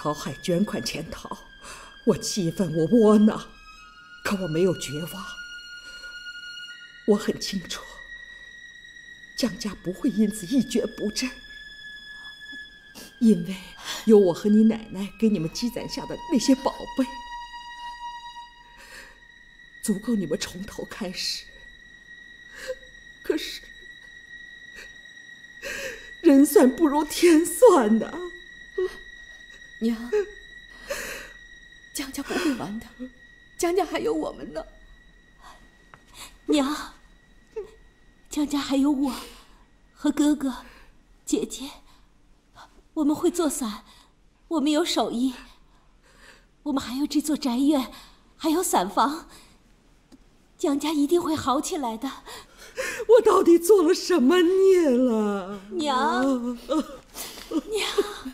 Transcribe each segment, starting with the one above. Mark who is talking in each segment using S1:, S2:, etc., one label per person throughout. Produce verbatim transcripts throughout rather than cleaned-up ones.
S1: 曹海捐款潜逃，我气愤，我窝囊，可我没有绝望。我很清楚，江家不会因此一蹶不振，因为有我和你奶奶给你们积攒下的那些宝贝，足够你们从头开始。可是，人算不如天算呐！
S2: 娘，江家不会完的，江家还有我们呢。
S3: 娘，江家还有我和哥哥、姐姐，我们会做伞，我们有手艺，我们还有这座宅院，还有伞房，江家一定会好起来的。
S1: 我到底做了什么孽了？
S3: 娘，娘。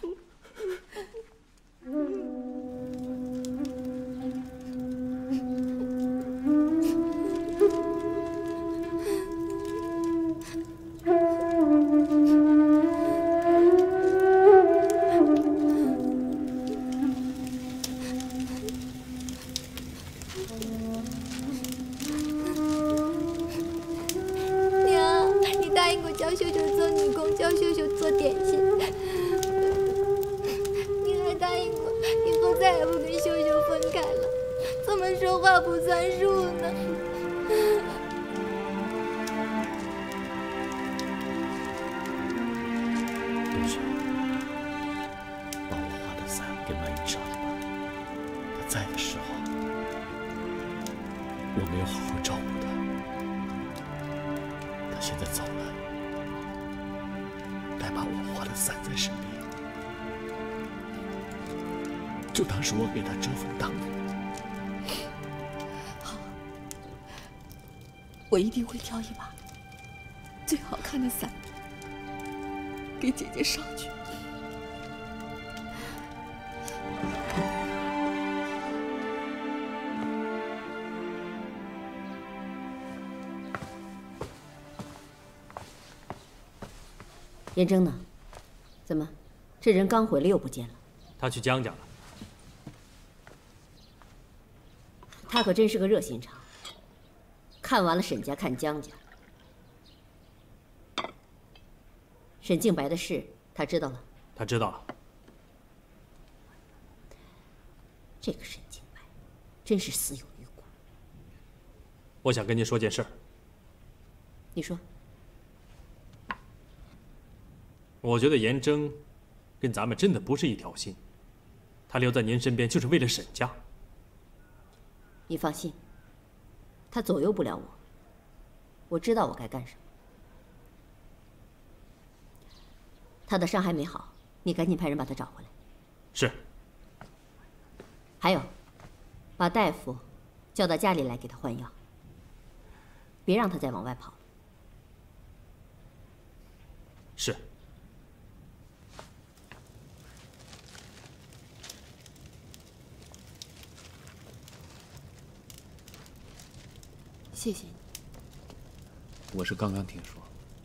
S4: 教秀秀做女工，教秀秀做点心。你还答应过以后再也不跟秀秀分开了，怎么说话不算数呢？
S5: 冬雪，把我画的伞给曼玉捎去吧。她在的时候，我没有好好照顾她。她现在走了。该把我画的伞在身边，就当是我给他遮风挡雨。
S2: 好，我一定会挑一把最好看的伞给姐姐捎去。
S3: 颜征呢？怎么，这人刚回来又不见了？
S6: 他去江家了。
S3: 他可真是个热心肠。看完了沈家，看江家。沈静白的事，他知道了。
S6: 他知道了。
S3: 这个沈静白，真是死有余辜。
S6: 我想跟您说件事儿。
S3: 你说。
S6: 我觉得颜征跟咱们真的不是一条心，他留在您身边就是为了沈家。
S3: 你放心，他左右不了我，我知道我该干什么。他的伤还没好，你赶紧派人把他找回来。
S6: 是。
S3: 还有，把大夫叫到家里来给他换药，别让他再往外跑了。
S6: 是。
S2: 谢谢你。
S5: 我是刚刚听说。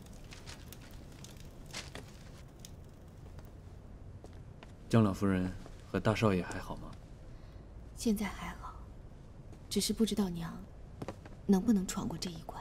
S5: 江老夫人和大少爷还好吗？
S2: 现在还好，只是不知道娘能不能闯过这一关。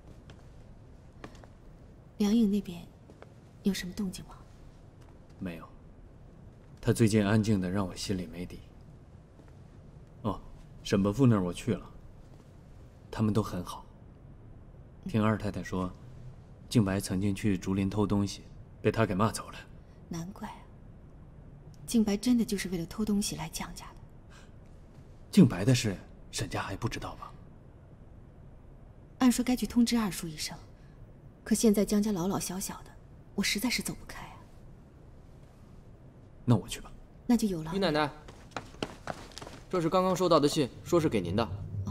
S2: 梁颖那边有什么动静吗？
S5: 没有。她最近安静的让我心里没底。哦，沈伯父那儿我去了。他们都很好。听二太太说，静白曾经去竹林偷东西，被他给骂走了。
S2: 难怪啊，静白真的就是为了偷东西来江家的。
S5: 静白的事，沈家还不知道吧？
S2: 按说该去通知二叔一声，可现在江家老老小小的，我实在是走不开啊。
S5: 那我去吧。
S2: 那就有劳。
S7: 姨奶奶，这是刚刚收到的信，说是给您的。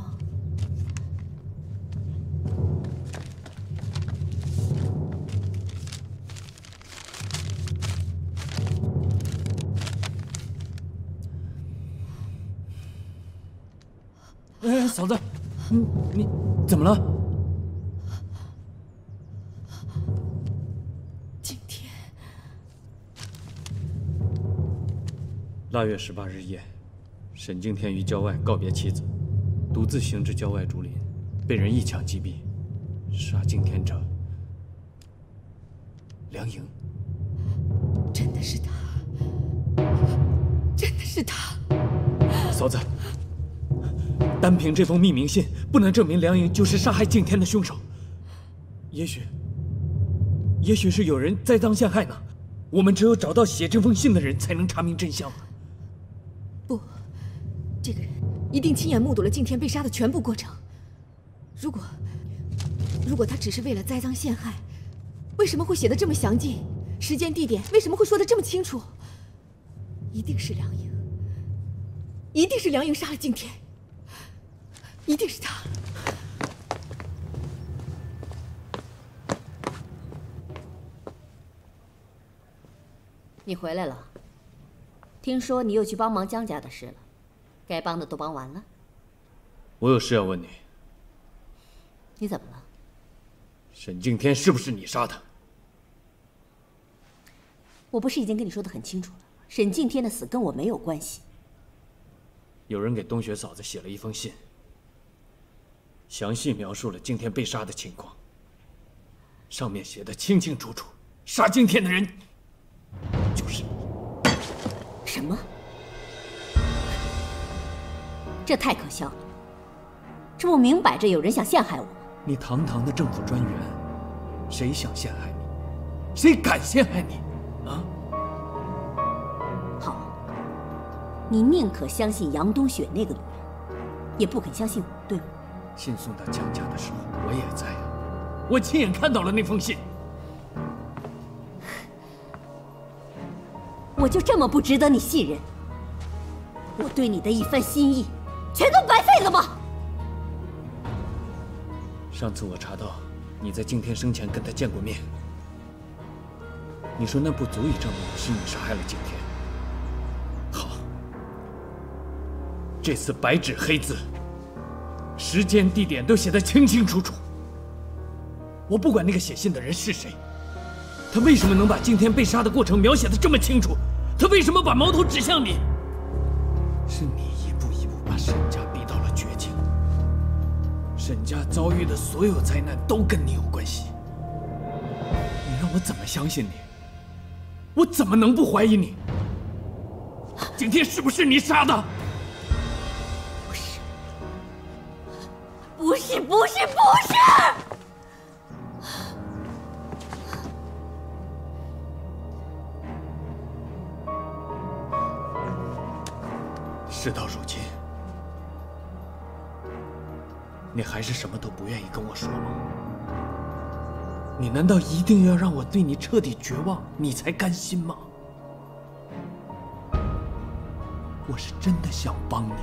S5: 哎，嫂子，你你怎么了？
S2: 今天
S5: 腊月十八日夜，沈敬天于郊外告别妻子，独自行至郊外竹林，被人一枪击毙。杀敬天者，梁莹。
S2: 真的是他，真的是他。
S5: 嫂子，单凭这封匿名信，不能证明梁莹就是杀害敬天的凶手。也许，也许是有人栽赃陷害呢。我们只有找到写这封信的人，才能查明真相。
S2: 不，这个人一定亲眼目睹了敬天被杀的全部过程。如果，如果他只是为了栽赃陷害，为什么会写得这么详尽？时间、地点为什么会说得这么清楚？一定是梁莹，一定是梁莹杀了敬天，一定是他。
S8: 你回来了，听说你又去帮忙江家的事了，该帮的都帮完了。
S5: 我有事要问你。
S8: 你怎么了？
S5: 沈敬天是不是你杀的？
S8: 我不是已经跟你说得很清楚了，沈敬天的死跟我没有关系。
S5: 有人给冬雪嫂子写了一封信，详细描述了敬天被杀的情况，上面写的清清楚楚，杀敬天的人就是你。
S8: 什么？这太可笑了！这不明摆着有人想陷害我吗？
S5: 你堂堂的政府专员，谁想陷害你？谁敢陷害你？啊？
S8: 好，你宁可相信杨冬雪那个女人，也不肯相信我，对吗？
S5: 信送到江家的时候，我也在啊，我亲眼看到了那封信。
S8: 我就这么不值得你信任？我对你的一番心意，全都白费了吗？
S5: 上次我查到你在敬天生前跟他见过面，你说那不足以证明是你杀害了敬天。好，这次白纸黑字，时间地点都写得清清楚楚。我不管那个写信的人是谁，他为什么能把敬天被杀的过程描写得这么清楚？他为什么把矛头指向你？是你一步一步把沈家逼到了绝境。沈家遭遇的所有灾难都跟你有关系，你让我怎么相信你？我怎么能不怀疑你？敬天是不是你杀的？
S8: 不是，不是，不是，不是！
S5: 事到如今，你还是什么都不愿意跟我说吗？你难道一定要让我对你彻底绝望，你才甘心吗？我是真的想帮你。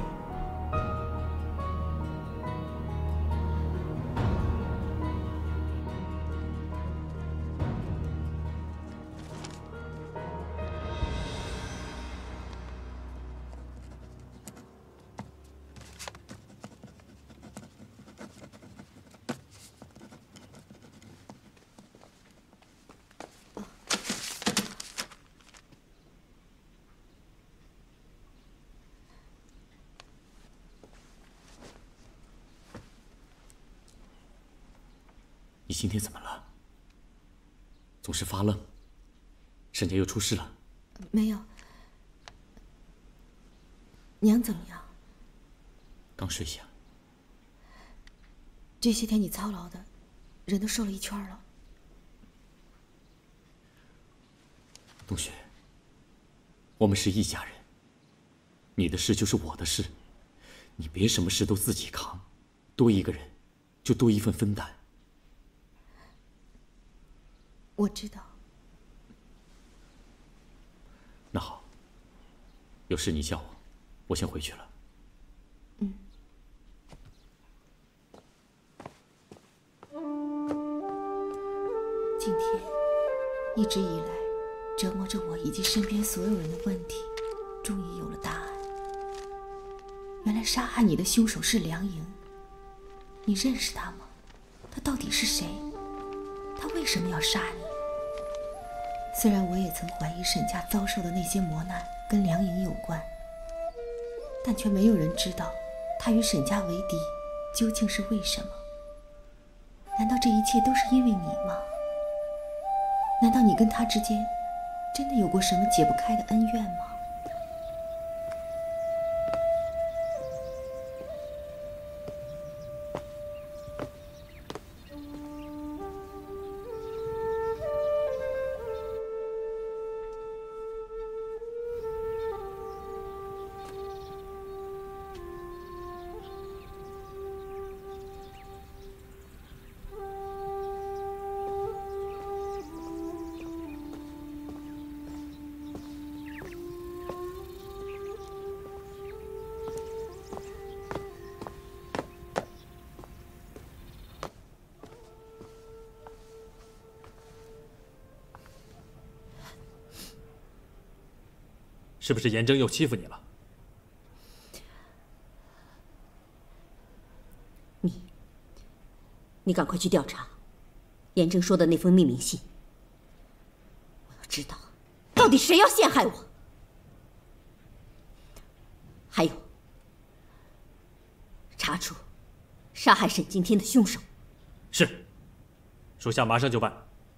S9: 你今天怎么了？总是发愣。沈家又出事了？
S2: 没有。娘怎么样？
S9: 刚睡下。
S2: 这些天你操劳的，人都瘦了一圈了。
S9: 冬雪，我们是一家人，你的事就是我的事，你别什么事都自己扛，多一个人，就多一份分担。
S2: 我知道。
S9: 那好，有事你叫我，我先回去了。
S2: 嗯。今天一直以来折磨着我以及身边所有人的问题，终于有了答案。原来杀害你的凶手是梁莹。你认识他吗？他到底是谁？他为什么要杀你？虽然我也曾怀疑沈家遭受的那些磨难跟梁莹有关，但却没有人知道他与沈家为敌究竟是为什么。难道这一切都是因为你吗？难道你跟他之间真的有过什么解不开的恩怨吗？
S6: 是不是颜征又欺负你了？
S8: 你，你赶快去调查颜征说的那封匿名信。我要知道，到底谁要陷害我。还有，查出杀害沈惊天的凶手。
S6: 是，属下马上就办。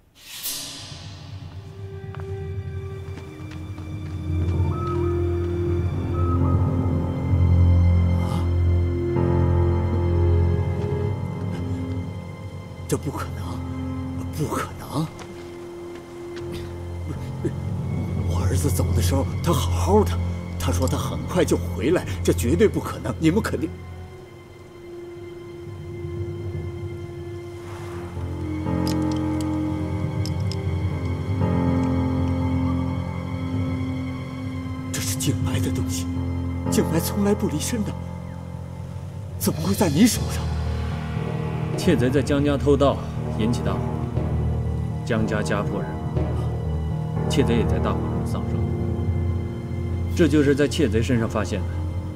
S9: 这不可能，不可能！我儿子走的时候，他好好的，他说他很快就回来，这绝对不可能！你们肯定……这是静白的东西，静白从来不离身的，怎么会在你手上？
S5: 窃贼在江家偷盗，引起大火，江家家破人亡，窃贼也在大火中丧生。这就是在窃贼身上发现的。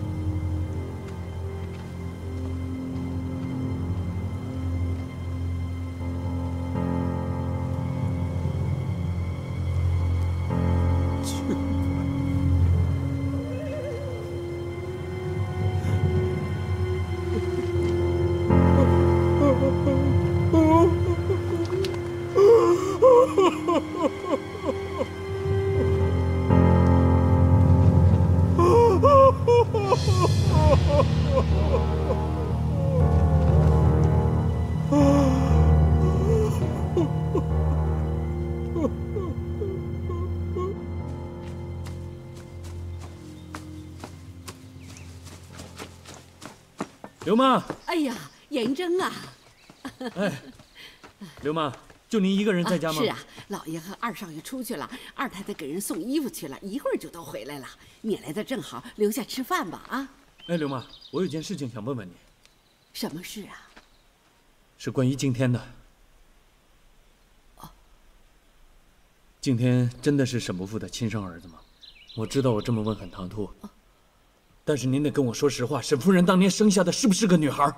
S5: 刘妈，
S10: 哎呀，颜征啊！
S5: 哎，刘妈，就您一个人在家吗？
S10: 啊是啊，老爷和二少爷出去了，二太太给人送衣服去了，一会儿就都回来了。你来的正好，留下吃饭吧啊！
S5: 哎，刘妈，我有件事情想问问你。
S10: 什么事啊？
S5: 是关于敬天的。
S10: 哦，
S5: 敬天真的是沈伯父的亲生儿子吗？我知道我这么问很唐突。哦，但是您得跟我说实话，沈夫人当年生下的是不是个女孩？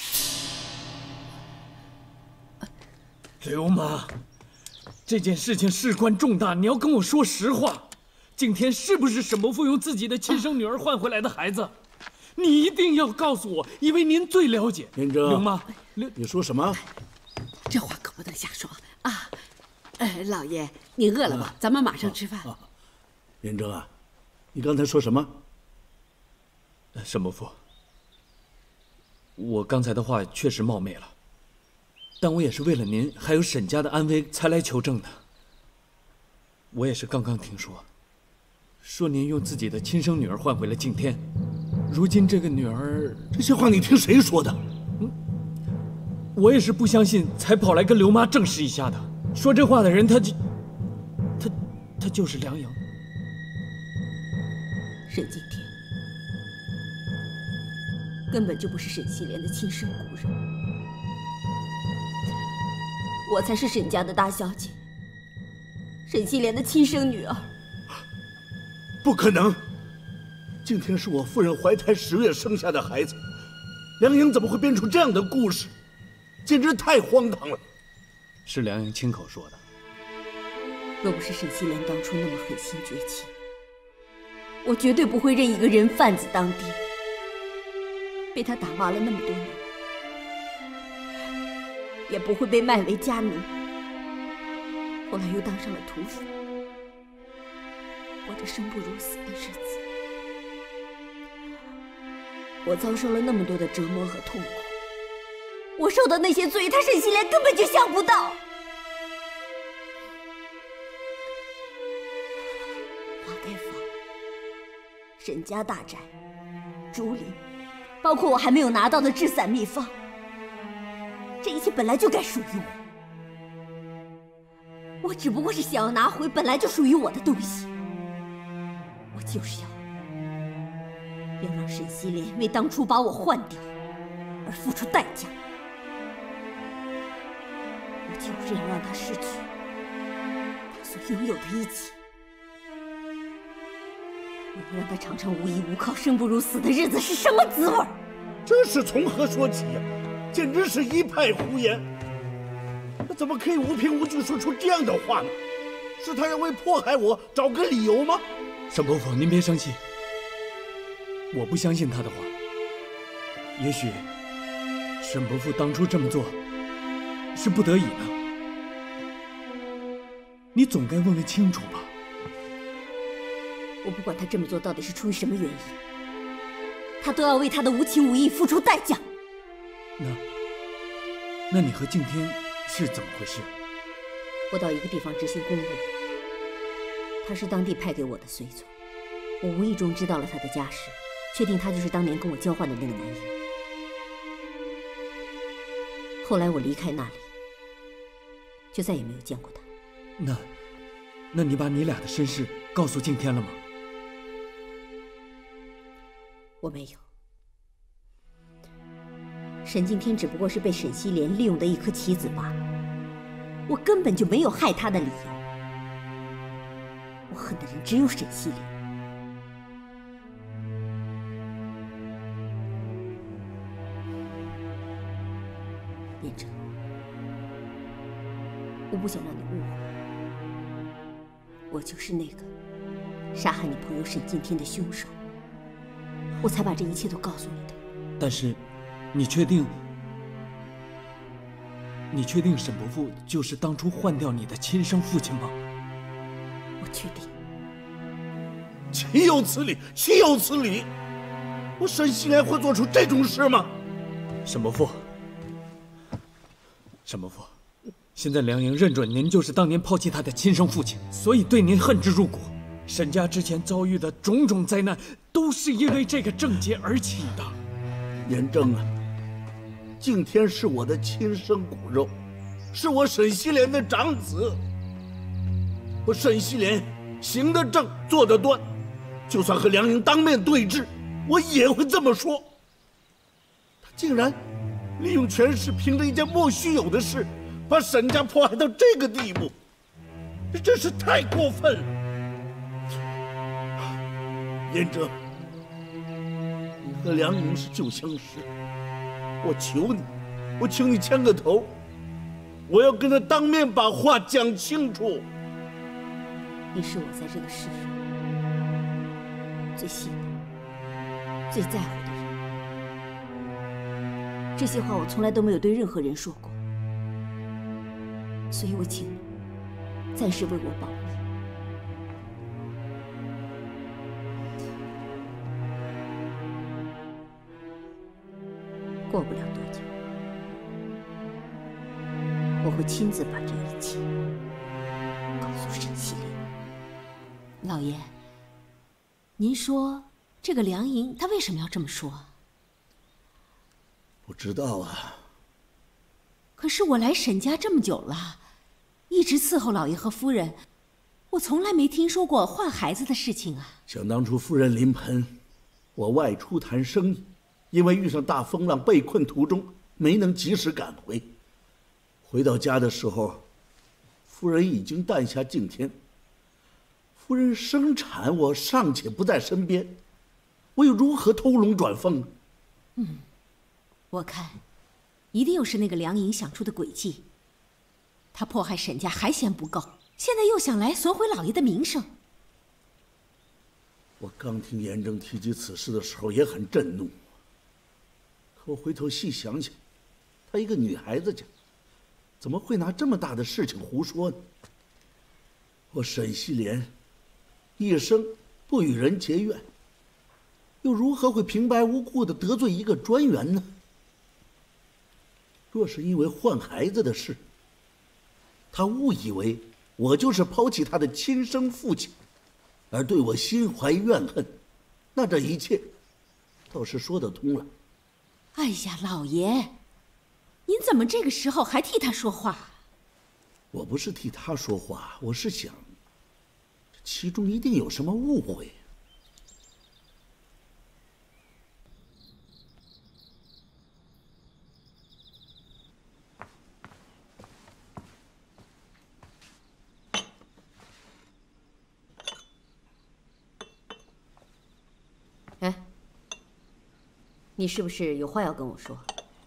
S5: 刘妈，这件事情事关重大，你要跟我说实话。敬天是不是沈伯父用自己的亲生女儿换回来的孩子？你一定要告诉我，因为您最了解。
S11: 颜征，
S5: 刘妈，
S11: 刘，你说什么？
S10: 这话可不能瞎说啊！哎，老爷，你饿了吧？啊、咱们马上吃饭。啊、
S11: 颜征啊，你刚才说什么？
S5: 沈伯父，我刚才的话确实冒昧了，但我也是为了您还有沈家的安危才来求证的。我也是刚刚听说，说您用自己的亲生女儿换回了敬天，如今这个女儿……
S11: 这些话你听谁说的？
S5: 嗯，我也是不相信，才跑来跟刘妈证实一下的。说这话的人，他就……他……他就是梁莹。
S8: 沈敬天根本就不是沈西莲的亲生骨肉，我才是沈家的大小姐，沈西莲的亲生女儿。
S11: 不可能！敬天是我夫人怀胎十月生下的孩子，梁莹怎么会编出这样的故事？简直太荒唐了！
S5: 是梁莹亲口说的。
S8: 若不是沈西莲当初那么狠心绝情， 我绝对不会认一个人贩子当爹。被他打骂了那么多年，也不会被卖为家奴。后来又当上了土匪，过着生不如死的日子。我遭受了那么多的折磨和痛苦，我受的那些罪，他沈西莲根本就想不到。花开坊、沈家大宅、竹林，包括我还没有拿到的治散秘方，这一切本来就该属于我。我只不过是想要拿回本来就属于我的东西。我就是要要让沈西莲为当初把我换掉而付出代价。我就是要让他失去他所拥有的一切。我要让他尝尝无依无靠、生不如死的日子是什么滋味。
S11: 这是从何说起呀、啊？简直是一派胡言！他怎么可以无凭无据说出这样的话呢？是他要为迫害我找个理由吗？
S5: 沈伯父，您别生气，我不相信他的话。也许沈伯父当初这么做是不得已呢。你总该问问清楚吧。
S8: 我不管他这么做到底是出于什么原因，他都要为他的无情无义付出代价。
S5: 那，那你和敬天是怎么回事？
S8: 我到一个地方执行公务，他是当地派给我的随从，我无意中知道了他的家世，确定他就是当年跟我交换的那个男婴。后来我离开那里，就再也没有见过他。
S5: 那，那你把你俩的身世告诉敬天了吗？
S8: 我没有。沈敬天只不过是被沈西莲利用的一颗棋子罢了，我根本就没有害他的理由。我恨的人只有沈西莲。念真，我不想让你误会，我就是那个杀害你朋友沈敬天的凶手，我才把这一切都告诉你的。
S5: 但是，你确定？你确定沈伯父就是当初换掉你的亲生父亲吗？
S8: 我确定。
S11: 岂有此理！岂有此理！我沈西莲会做出这种事吗？
S5: 沈伯父，沈伯父，现在梁莹认准您就是当年抛弃他的亲生父亲，所以对您恨之入骨。沈家之前遭遇的种种灾难，都是因为这个症结而起的。
S11: 严正啊，敬天是我的亲生骨肉，是我沈西莲的长子。我沈西莲行得正，坐得端，就算和梁莹当面对质，我也会这么说。他竟然利用权势，凭着一件莫须有的事，把沈家迫害到这个地步，这真是太过分了。严正，你和梁莹是旧相识，我求你，我求你牵个头，我要跟他当面把话讲清楚。
S8: 你是我在这个世上最信任、最在乎的人，这些话我从来都没有对任何人说过，所以我请你暂时为我保密。过不了多久，我会亲自把这一切告诉沈西莲。
S3: 老爷，您说这个梁莹她为什么要这么说？
S11: 不知道啊。
S3: 可是我来沈家这么久了，一直伺候老爷和夫人，我从来没听说过换孩子的事情啊。
S11: 想当初夫人临盆，我外出谈生意，因为遇上大风浪，被困途中，没能及时赶回。回到家的时候，夫人已经诞下敬天。夫人生产，我尚且不在身边，我又如何偷龙转凤呢？
S3: 嗯，我看，一定又是那个梁莹想出的诡计。她迫害沈家还嫌不够，现在又想来损毁老爷的名声。
S11: 我刚听严正提及此事的时候也很震怒，可我回头细想想，她一个女孩子家，怎么会拿这么大的事情胡说呢？我沈西莲一生不与人结怨，又如何会平白无故的得罪一个专员呢？若是因为换孩子的事，他误以为我就是抛弃他的亲生父亲，而对我心怀怨恨，那这一切倒是说得通了。
S3: 哎呀，老爷，您怎么这个时候还替他说话？
S11: 我不是替他说话，我是想，这其中一定有什么误会。
S8: 哎，你是不是有话要跟我说？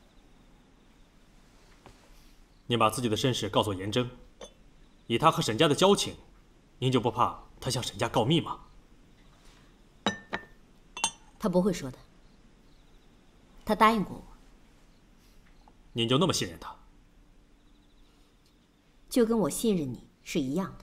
S6: 您把自己的身世告诉严征，以他和沈家的交情，您就不怕他向沈家告密吗？
S8: 他不会说的，他答应过我。
S6: 您就那么信任他？
S8: 就跟我信任你是一样的。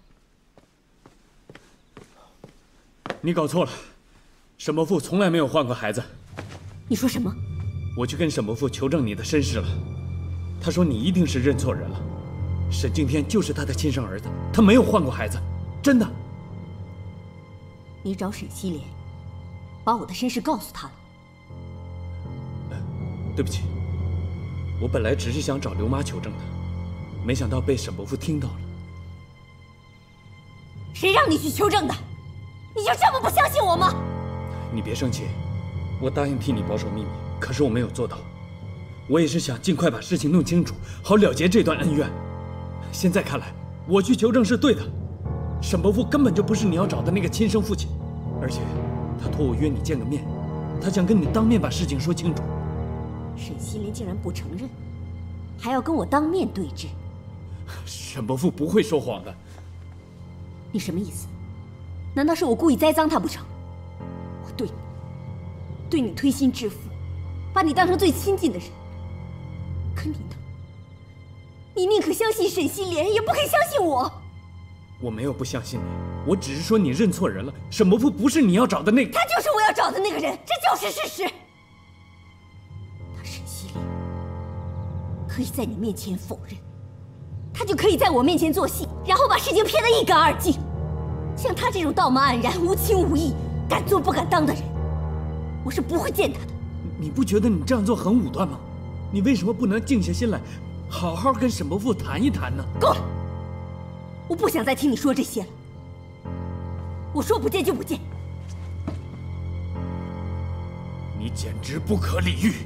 S5: 你搞错了，沈伯父从来没有换过孩子。
S8: 你说什么？
S5: 我去跟沈伯父求证你的身世了，他说你一定是认错人了，沈敬天就是他的亲生儿子，他没有换过孩子，真的。
S8: 你找沈西莲，把我的身世告诉他了。
S5: 对不起，我本来只是想找刘妈求证的，没想到被沈伯父听到了。
S8: 谁让你去求证的？你就这么不相信我吗？
S5: 你别生气，我答应替你保守秘密，可是我没有做到。我也是想尽快把事情弄清楚，好了结这段恩怨。现在看来，我去求证是对的。沈伯父根本就不是你要找的那个亲生父亲，而且他托我约你见个面，他想跟你当面把事情说清楚。
S8: 沈西莲竟然不承认，还要跟我当面对质。
S5: 沈伯父不会说谎的。
S8: 你什么意思？难道是我故意栽赃他不成？我对你，对你推心置腹，把你当成最亲近的人。可你呢？你宁可相信沈西莲，也不肯相信我。
S5: 我没有不相信你，我只是说你认错人了。沈伯父不是你要找的那个。
S8: 他就是我要找的那个人，这就是事实。他沈西莲可以在你面前否认，他就可以在我面前做戏，然后把事情骗得一干二净。像他这种道貌岸然、无情无义、敢做不敢当的人，我是不会见他的。
S5: 你不觉得你这样做很武断吗？你为什么不能静下心来，好好跟沈伯父谈一谈呢？
S8: 够了，我不想再听你说这些了。我说不见就不见。
S5: 你简直不可理喻！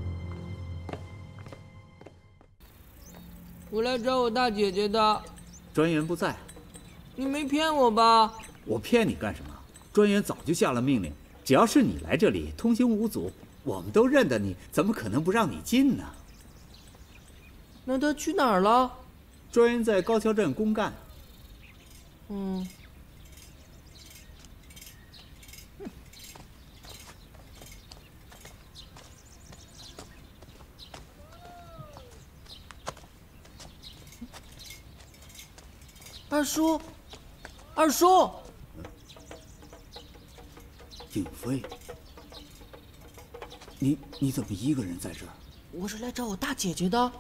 S12: 我来找我大姐姐的。
S13: 专员不在。
S12: 你没骗我吧？
S13: 我骗你干什么？专员早就下了命令，只要是你来这里，通行无阻，我们都认得你，怎么可能不让你进呢？
S12: 那他去哪儿了？
S13: 专员在高桥镇公干。
S12: 嗯。二叔，二叔，
S13: 景飞，你你怎么一个人在这儿？
S12: 我是来找我大姐姐的。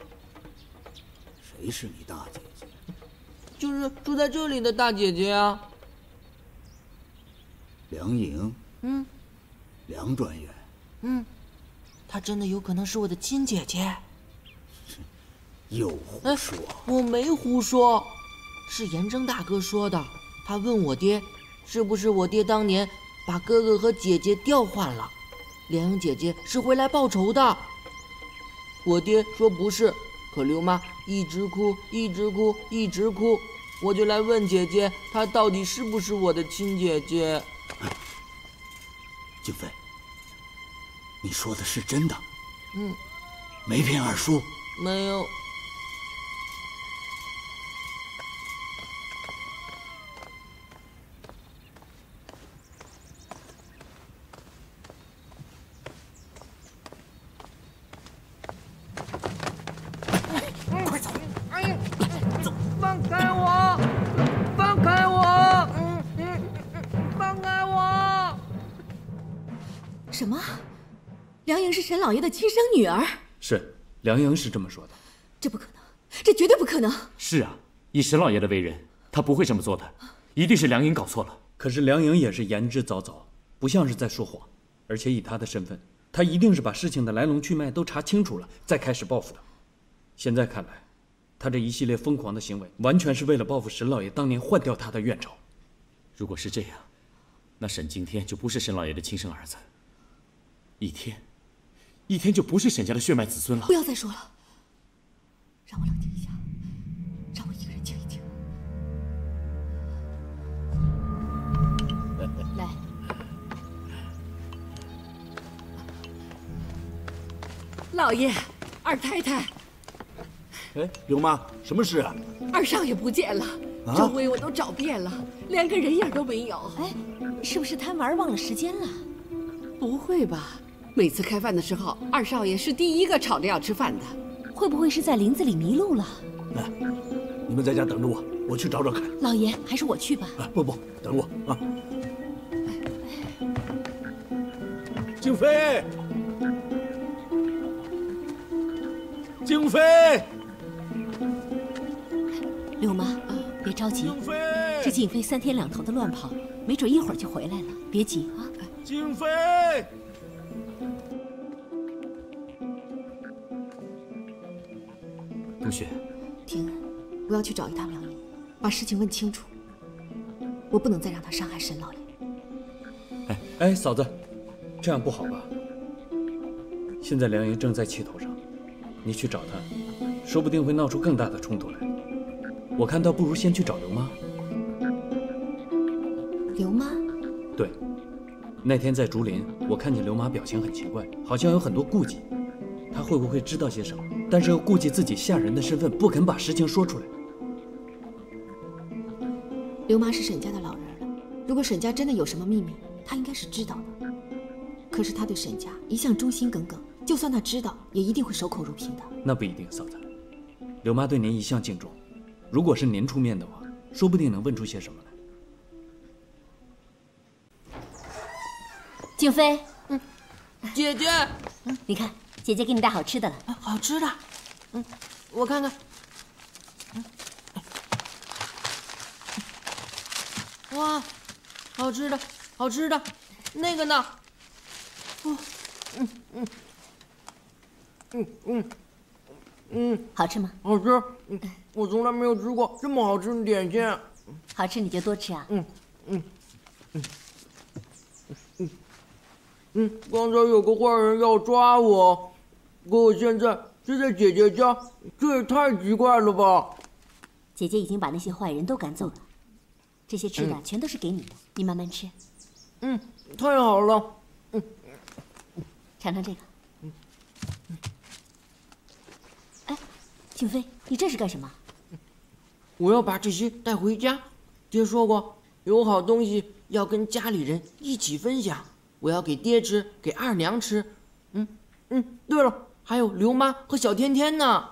S13: 谁是你大姐姐？
S12: 就是住在这里的大姐姐啊。
S13: 梁颖。
S12: 嗯。
S13: 梁专员。
S12: 嗯，她真的有可能是我的亲姐姐。
S13: 又胡说！
S12: 哎，我没胡说。是严征大哥说的，他问我爹，是不是我爹当年把哥哥和姐姐调换了，梁颖姐姐是回来报仇的。我爹说不是，可刘妈一直哭，一直哭，一直哭，我就来问姐姐，她到底是不是我的亲姐姐？
S13: 景飞，你说的是真的？
S12: 嗯，
S13: 没骗二叔？
S12: 没有。
S2: 什么？梁莹是沈老爷的亲生女儿？
S5: 是，梁莹是这么说的。
S2: 这不可能，这绝对不可能！
S9: 是啊，以沈老爷的为人，他不会这么做的，一定是梁莹搞错了。
S5: 可是梁莹也是言之凿凿，不像是在说谎，而且以她的身份，她一定是把事情的来龙去脉都查清楚了，再开始报复的。现在看来，她这一系列疯狂的行为，完全是为了报复沈老爷当年换掉她的冤仇。
S9: 如果是这样，那沈惊天就不是沈老爷的亲生儿子，一天，一天就不是沈家的血脉子孙了。
S2: 不要再说了，让我冷静一下，让我一个人静一静。
S10: 来，老爷，二太太，
S11: 哎，刘妈，什么事啊？
S10: 二少爷不见了，
S11: 啊、
S10: 周围我都找遍了，连个人影都没有。
S3: 哎，是不是贪玩忘了时间了？
S10: 不会吧？每次开饭的时候，二少爷是第一个吵着要吃饭的。
S3: 会不会是在林子里迷路了？
S11: 哎，你们在家等着我，我去找找看。
S3: 老爷，还是我去吧。
S11: 啊，不不，等我啊！静妃，静妃，
S3: 刘妈，别着急，这静妃三天两头的乱跑，没准一会儿就回来了，别急啊。
S11: 静妃。
S9: 冬雪，
S2: 婷，我要去找一趟梁莹，把事情问清楚。我不能再让他伤害沈老爷。
S5: 哎哎，嫂子，这样不好吧？现在梁莹正在气头上，你去找她，说不定会闹出更大的冲突来。我看倒不如先去找刘妈。
S2: 刘妈？
S5: 对，那天在竹林，我看见刘妈表情很奇怪，好像有很多顾忌。她会不会知道些什么？但是又顾忌自己下人的身份，不肯把事情说出来。
S2: 刘妈是沈家的老人了，如果沈家真的有什么秘密，她应该是知道的。可是她对沈家一向忠心耿耿，就算她知道，也一定会守口如瓶的。
S5: 那不一定，嫂子。刘妈对您一向敬重，如果是您出面的话，说不定能问出些什么来。
S3: 静妃，
S12: 嗯，姐姐，
S3: 嗯，你看，姐姐给你带好吃的了。
S12: 啊、好吃的，嗯，我看看，嗯，哇，好吃的，好吃的，那个呢？哦，嗯嗯嗯嗯嗯，
S3: 好吃吗？
S12: 好吃，嗯，我从来没有吃过这么好吃的点心。
S3: 好吃你就多吃啊。
S12: 嗯嗯嗯嗯嗯，刚才有个坏人要抓我，可我现在是在姐姐家，这也太奇怪了吧？
S3: 姐姐已经把那些坏人都赶走了，这些吃的全都是给你的，你慢慢吃。
S12: 嗯，太好了。嗯，
S3: 尝尝这个。嗯。哎，静妃，你这是干什么？
S12: 我要把这些带回家。爹说过，有好东西要跟家里人一起分享。我要给爹吃，给二娘吃。嗯嗯，对了，还有刘妈和小天天呢。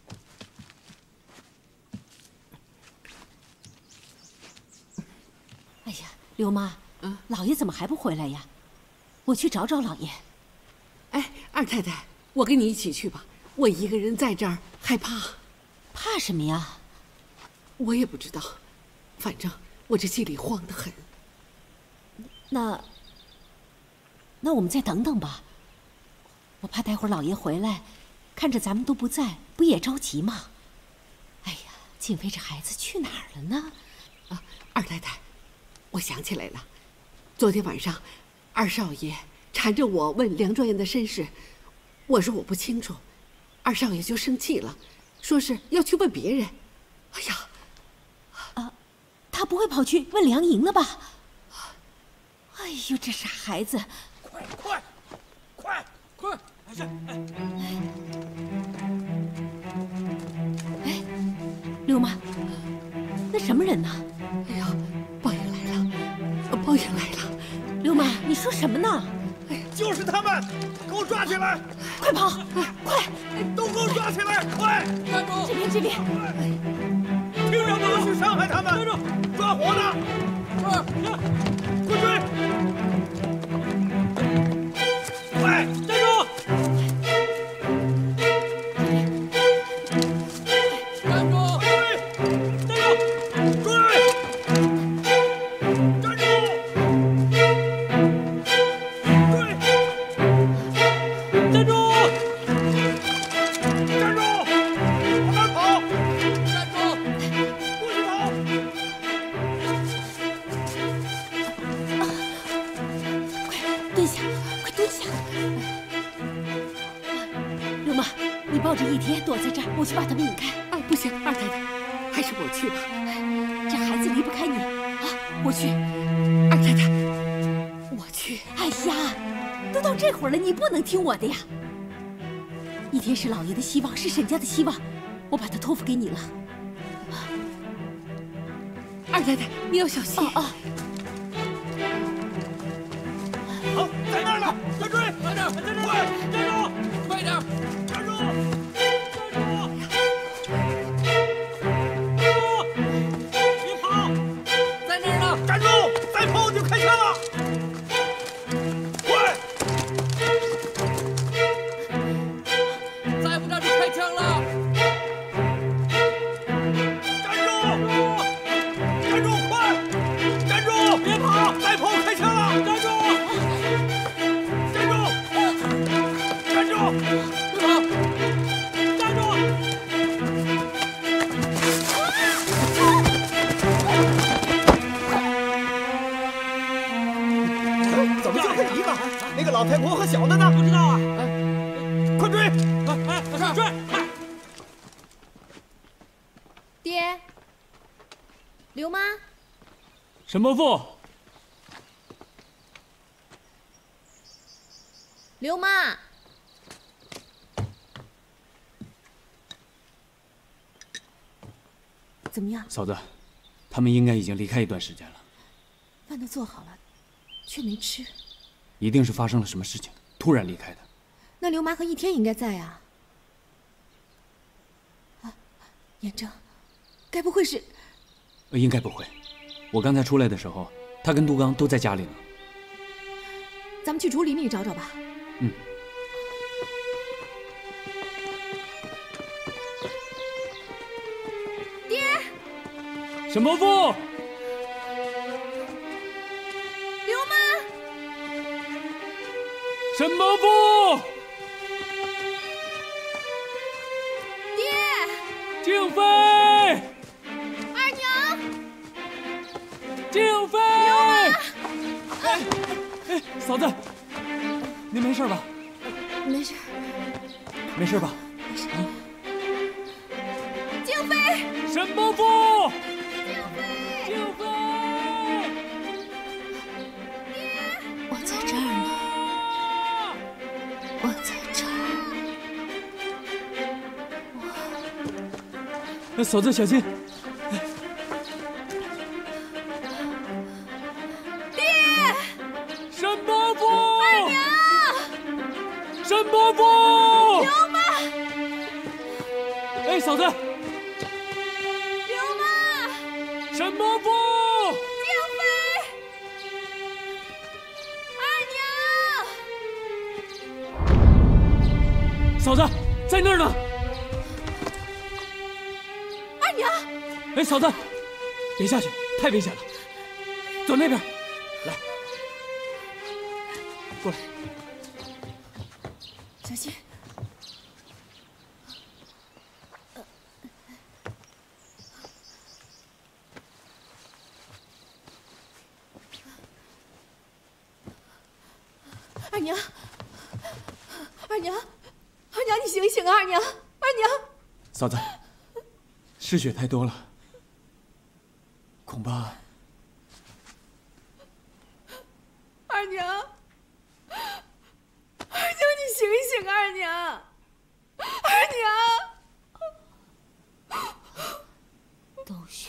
S3: 哎呀，刘妈，嗯，老爷怎么还不回来呀？我去找找老爷。
S10: 哎，二太太，我跟你一起去吧。我一个人在这儿害怕。
S3: 怕什么呀？
S10: 我也不知道，反正我这心里慌得很。
S3: 那……那我们再等等吧。我怕待会儿老爷回来，看着咱们都不在，不也着急吗？哎呀，静妃这孩子去哪儿了呢？
S10: 啊，二太太，我想起来了，昨天晚上，二少爷缠着我问梁状元的身世，我说我不清楚，二少爷就生气了，说是要去问别人。哎呀，
S3: 啊，他不会跑去问梁莹了吧？哎呦，这傻孩子！
S11: 快快快快！
S3: 哎，刘妈，那什么人呢？
S10: 哎呀，报应来了，报应来了！
S3: 刘妈，你说什么呢？
S11: 哎，就是他们，给我抓起来！
S3: 快跑，快！
S11: 都给我抓起来！快！
S3: 站住！这边，这边！
S11: 听着，不能去伤害他们！站住！抓活的！快追！
S3: 蹲下。刘妈，你抱着一天躲在这儿，我去把他们引开。
S10: 啊，不行，二太太，还是我去吧。
S3: 这孩子离不开你啊，我去。
S10: 二太太，我去。
S3: 哎呀，都到这会儿了，你不能听我的呀。一天是老爷的希望，是沈家的希望，我把他托付给你了。
S10: 二太太，你要小心。
S3: 哦哦。
S11: 好，在那儿呢，快追！快点，快点，快，站住！快点，站住！别跑！
S12: 在那儿呢！
S11: 站住！再跑我就开枪了！快！
S12: 再不站住开枪了！
S11: 站住！站住！快！站住！别跑！再跑我开枪了！站住！站住！站住！好！站住！
S14: 怎么就他一个？那个老太婆和小的呢？
S12: 不知道啊！
S11: 快追！
S12: 哎，快追！快！
S2: 爹，刘妈，
S5: 沈伯父，
S2: 刘妈，怎么样？
S5: 嫂子，他们应该已经离开一段时间了。
S2: 饭都做好了，却没吃。
S5: 一定是发生了什么事情，突然离开的。
S2: 那刘妈和一天应该在啊。啊，严正，该不会是……
S5: 呃，应该不会。我刚才出来的时候，他跟杜刚都在家里呢。
S2: 咱们去竹林里找找吧。
S5: 嗯。
S2: 爹。
S5: 沈伯父。
S2: 刘妈。
S5: 沈伯父。
S2: 爹。
S5: 静妃。
S2: 二娘。
S5: 静妃。
S2: 刘妈。
S5: 哎哎，嫂子，您没事吧？
S2: 没事。
S5: 没事吧？
S2: 没事。静妃。
S5: 沈伯父。
S2: 静妃。
S5: 静妃。
S2: 我在这儿呢。我在这儿。
S5: 我。嫂子小心。沈伯父，
S2: 二娘，
S5: 沈伯父，
S2: 刘妈，
S5: 哎，嫂子，
S2: 刘妈，
S5: 沈伯父，
S2: 静妃，二娘，
S5: 嫂子在那儿呢。
S2: 二娘，
S5: 哎，嫂子，别下去，太危险了，走那边，来。过来，
S2: 小心！二娘，二娘，二娘，你醒醒啊！二娘，二娘，
S5: 嫂子，失血太多了，恐怕……
S2: 二娘。二娘，你醒醒！二娘，二娘，
S3: 冬雪，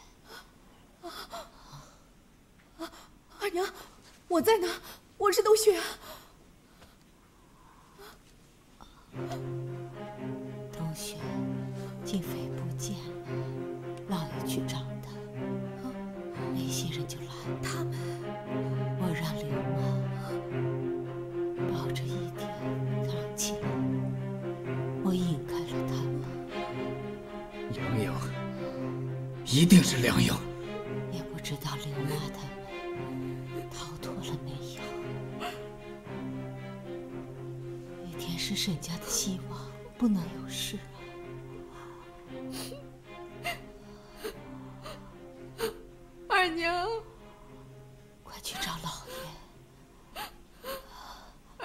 S2: 二娘，我在呢，我是冬雪啊。
S3: 冬雪，静妃不见了，老爷去找她，那些人就来了。
S2: 他们，
S3: 我让刘妈抱着一天藏起来，我引开了他们。
S11: 梁英，一定是梁英。
S3: 也不知道刘妈他们逃脱了没有。一天是沈家的希望，不能有事啊。
S2: 二娘，
S3: 快去找老爷。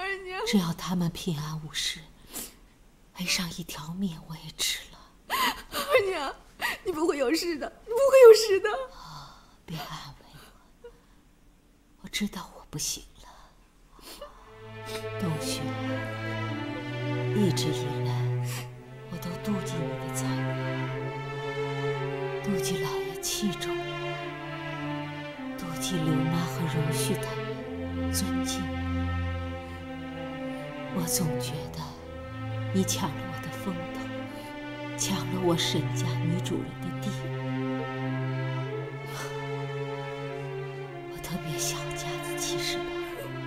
S3: 只要他们平安无事，赔上一条命我也值了。
S2: 二娘，你不会有事的，你不会有事的。
S3: 哦，别安慰我，我知道我不行了。冬雪，一直以来我都妒忌你的才能，妒忌老爷器重你，妒忌刘妈和荣旭他们尊敬你。我总觉得你抢了我的风头，抢了我沈家女主人的地位。我特别小家子气是吧？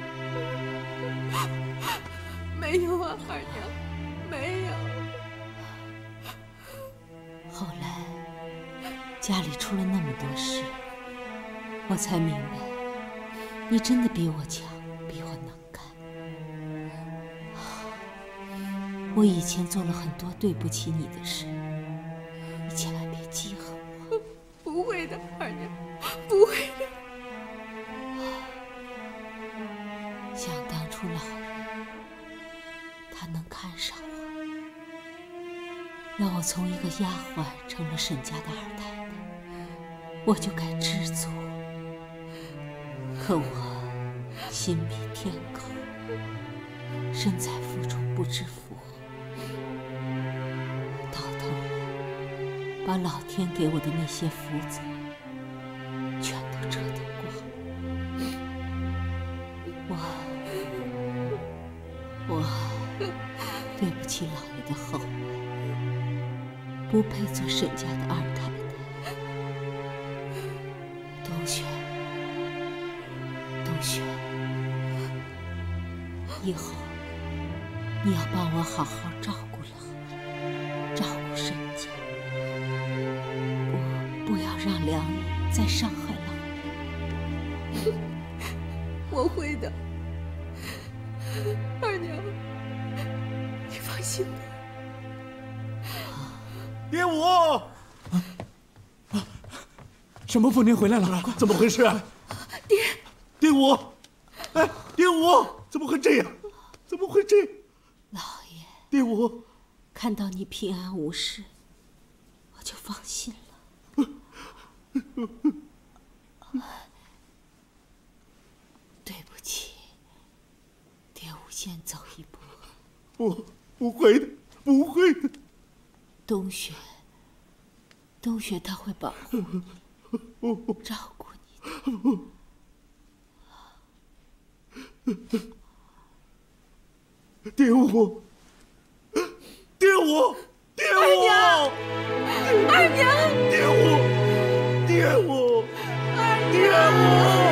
S2: 没有啊，二娘，没有。
S3: 后来家里出了那么多事，我才明白，你真的比我强，比我能干。我以前做了很多对不起你的事，你千万别记恨我。
S2: 不会的，二娘，不会的。
S3: 想当初老爷他能看上我，让我从一个丫鬟成了沈家的二太太，我就该知足。可我心比天高，身在福中不知福，到头来把老天给我的那些福泽全都折腾光。我我对不起老爷的后人，不配做沈家的二太太。冬雪，冬雪，以后你要帮我好好照顾老爷，照顾沈家，不不要让梁姨再伤害老爷。
S2: 我会的，二娘，你放心吧。
S11: 爹武，
S5: 沈伯父，您回来了，
S11: 怎么回事啊？
S2: 爹，
S11: 爹武，哎，爹武，怎么会这样？怎么会这样？
S3: 老爷，
S11: 爹武，
S3: 看到你平安无事，我就放心了。对不起，爹武先走一步。
S11: 不，不会的，不会的。
S3: 冬雪，冬雪他会保护你，照顾你的。
S11: 爹武，爹武，爹武，
S2: 二娘，二娘，
S11: 爹武，爹武，爹武。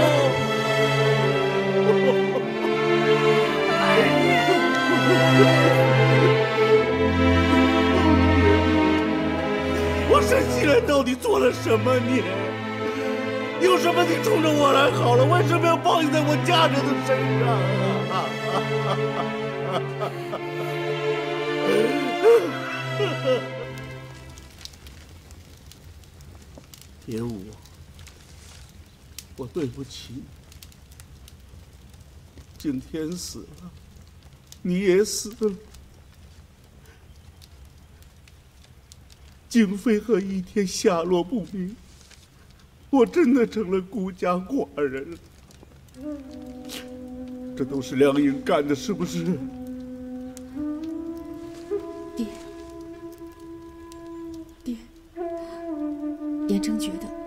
S11: 我沈西莲到底做了什么孽？有什么你冲着我来好了，为什么要报应在我家人的身上啊？爹武，我对不起你。景天死了，你也死了。景妃和一天下落不明，我真的成了孤家寡人了。这都是梁英干的，是不是？
S2: 爹，爹，严正觉得